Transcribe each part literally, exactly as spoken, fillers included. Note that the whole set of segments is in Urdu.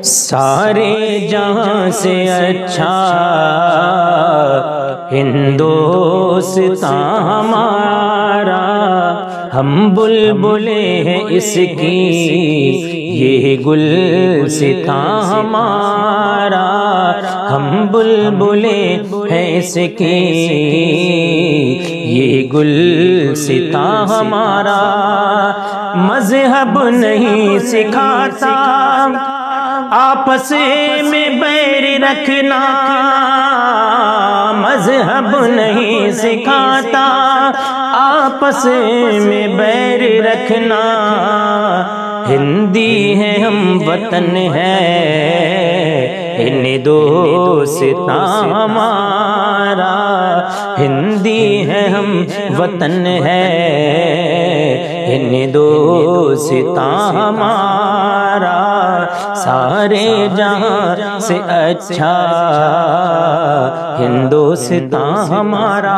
سارے جہاں سے اچھا ہندوستاں ہمارا، ہم بلبلے ہیں اس کی یہ گلستاں ہمارا، ہم بلبلے ہیں اس کی یہ گلستاں ہمارا۔ مذہب نہیں سکھاتا آپس میں بیر رکھنا، مذہب نہیں سکھاتا آپس میں بیر رکھنا، ہندی ہے ہم وطن ہے ہندوستاں ہمارا، ہندی ہے ہم وطن ہے ہندوستاں ہمارا، سارے جہاں سے اچھا ہندوستاں ہمارا۔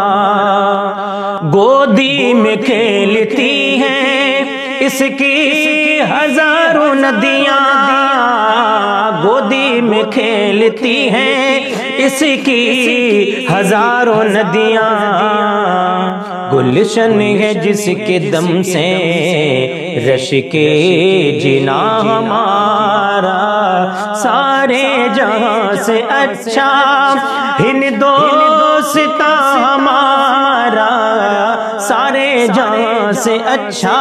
گودی میں کھیلتی ہیں اس کی ہزاروں ندیاں، گودی میں کھیلتی ہیں اس کی ہزاروں ندیاں، گلشن ہے جس کے دم سے رش کے جنا ہمارا، سارے جہاں سے اچھا ہندوستاں ہمارا، سارے جہاں سے اچھا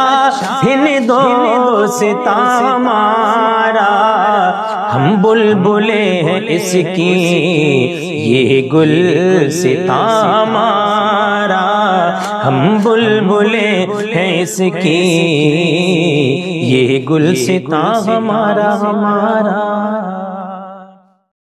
ہندوستاں ہمارا، ہم بلبلے ہیں اس کی یہ گلستاں ہمارا، ہم بلبلے ہیں اس کی یہ گلستاں ہمارا ہمارا۔